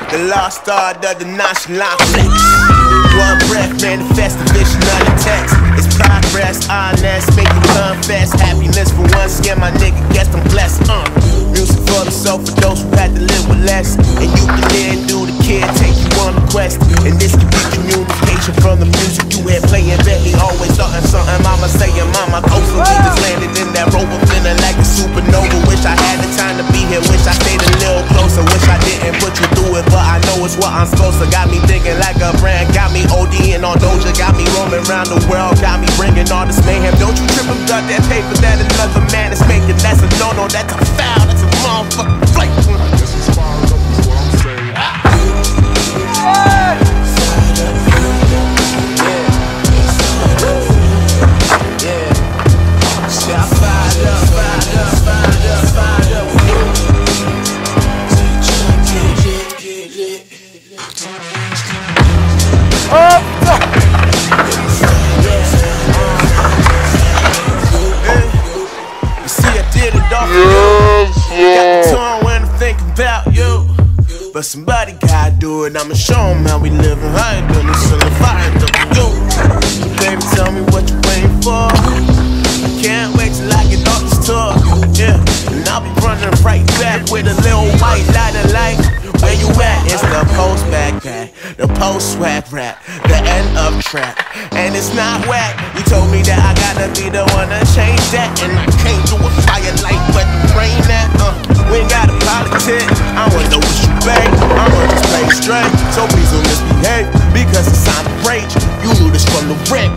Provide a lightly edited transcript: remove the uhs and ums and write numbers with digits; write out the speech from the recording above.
The lost art of the nonchalant flex. One breath, manifest the vision of the text. It's progress, honest, make you confess. Happiness for one skin, my nigga, guess I'm blessed. Music for the soul, for those who had to live with less. And you can then do the kid, take you on the quest. And this can be communication from the music you hear playing. Bentley always starting something, mama saying, mama, coastal. We just landed in that rover, feeling like a supernova. Wish I had the time to be here, wish I stayed a little closer. Wish I didn't put you through it, but I know it's what I'm supposed to. Got me thinking like a brand, got me ODing on Doja. Got me roaming around the world, got me bringing all this mayhem. Don't you trip about that paper that another man is making. That's a no-no, that's a foul, that's a motherfucking flake. This is fired up, is what I'm saying. But somebody gotta do it, I'ma show 'em how we living. I ain't done this till if I ain't done do. Baby, tell me what you waiting for. I can't wait till I get off this tour. Yeah, and I'll be running right back with a little white lighter light. Where you at? It's the post backpack, the post swag rap, the end of trap. And it's not whack. You told me that I gotta be the one to change that. And I can't do a fire light, but the brain that, we ain't got a politic. I wanna know what you bang. I'ma just play it straight. So please don't misbehave, because it's time to rage. You knew this from the wreck.